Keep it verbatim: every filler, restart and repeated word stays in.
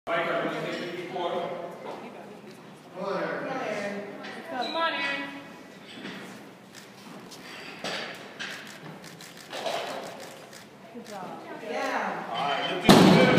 Mike, are we going to take fifty-four? Come on, Aaron. Come on, Aaron. Good job. Yeah. All right, lift it.